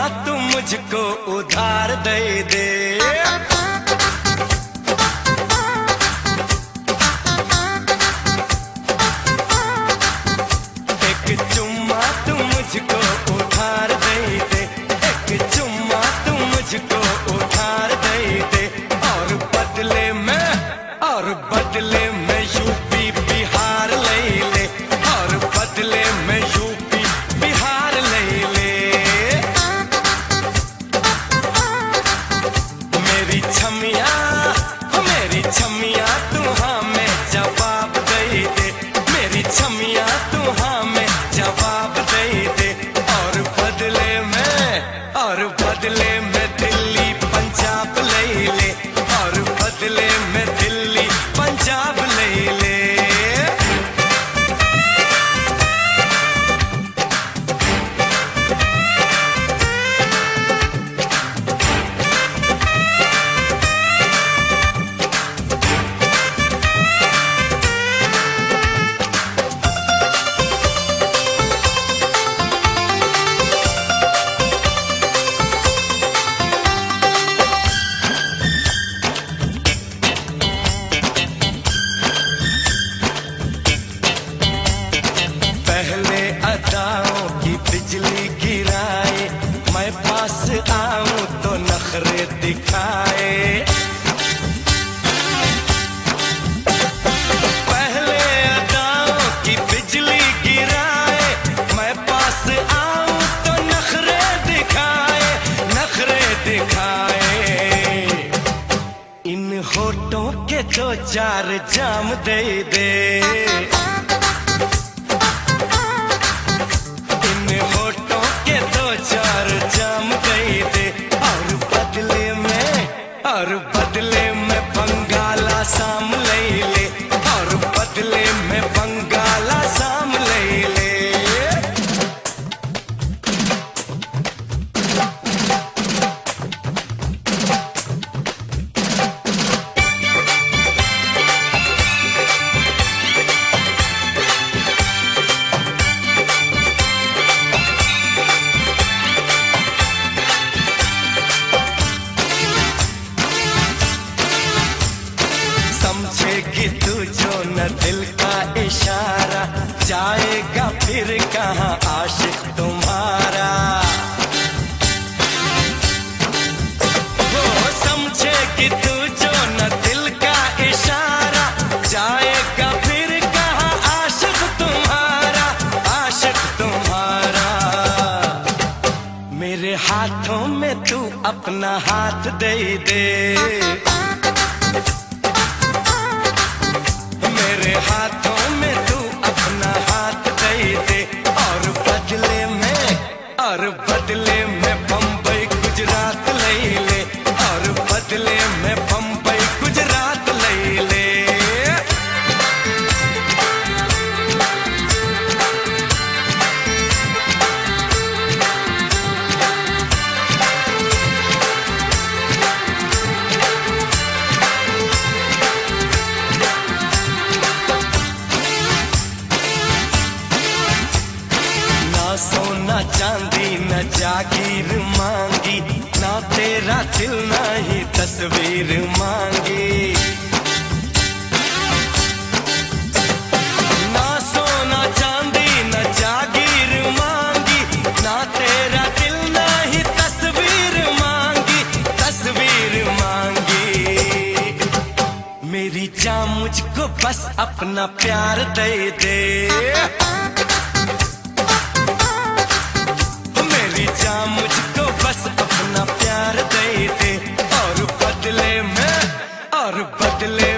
तू मुझको उधार दे दे। एक चुम्मा तू मुझको उधार दे दे, एक चुम्मा तू मुझको उधार दे दे। और बदले में यूपी बिहार ले ले, और बदले में यूपी बिहार ले ले। मेरी छमिया तू हाँ में जवाब दे दे, मेरी छमिया तू हाँ में जवाब दे दे। और बदले में दिल्ली पंजाब ले ले, और बदले में दिल्ली पंजाब ले ले। पहले अदाओं की बिजली गिराए, मैं पास आऊं तो नखरे दिखाए। पहले अदाओं की बिजली गिराए, मैं पास आऊं तो नखरे दिखाए, नखरे दिखाए। इन होठों के दो चार जाम दे दे, और बदले में बंगाला साम ले ले, और बदले में बंगाला साम ले ले। समझेगी तू जो न दिल का इशारा, जाएगा फिर कहाँ आशिक तुम्हारा। वो समझेगी तू जो न दिल का इशारा, जाएगा फिर कहाँ आशिक तुम्हारा, आशिक तुम्हारा। मेरे हाथों में तू अपना हाथ दे दे, मेरे हाथों में तू अपना हाथ दे दे। और बदले में बम्बई गुजरात ले ले, और बदले में बम्बई गुजरात ले ले। सोना चांदी न जागीर मांगी, ना तेरा दिल ना ही तस्वीर मांगी। ना सोना चांदी न जागीर मांगी, ना तेरा दिल ना ही तस्वीर मांगी, तस्वीर मांगी। मेरी जान मुझको बस अपना प्यार दे दे, जा मुझको बस अपना प्यार दे दे। और बदले